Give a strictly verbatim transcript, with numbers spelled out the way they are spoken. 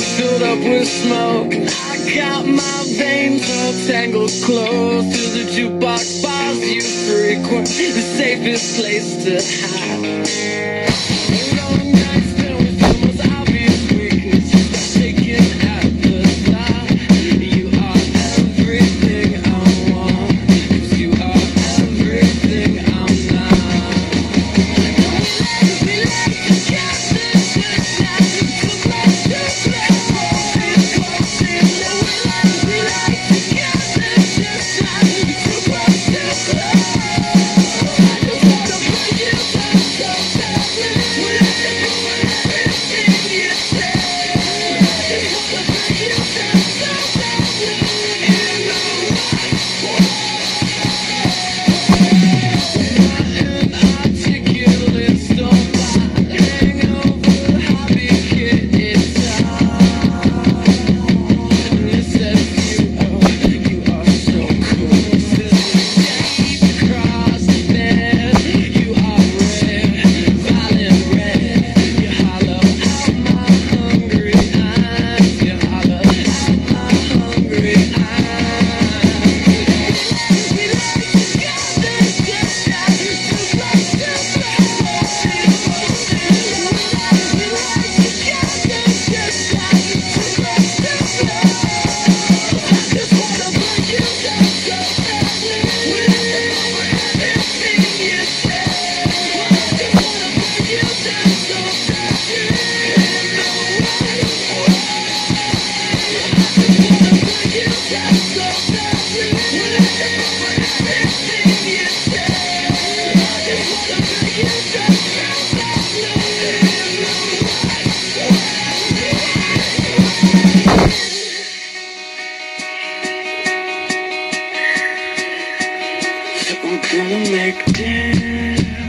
filled up with smoke. I got my veins all tangled close to the jukebox bars you frequent, the safest place to hide. Long nights spent with your most obvious weakness, shaking at the thought. You are everything I want, 'cause you are everything I'm not. We like to catch the good night, so much to play. It's close in now. We like to catch the good night, so much to play. I just wanna break you down so badly. Everything you say, I just wanna break you down so badly. You know inarticulate storm by hangover, happy kid, it's time. You said you, oh, you are so cool. Deep across the bed, you are red, violent red. You hollow out my hungry eyes. You hollow out my hungry eyes. We like to get this good night, too much to play. We like to get this good night, too much to play. I just wanna break you down so badly. Everything you say, I just wanna break you down so badly. Break you down so badly. Everything you say, I just wanna break you down so badly. I'm gonna make dinner.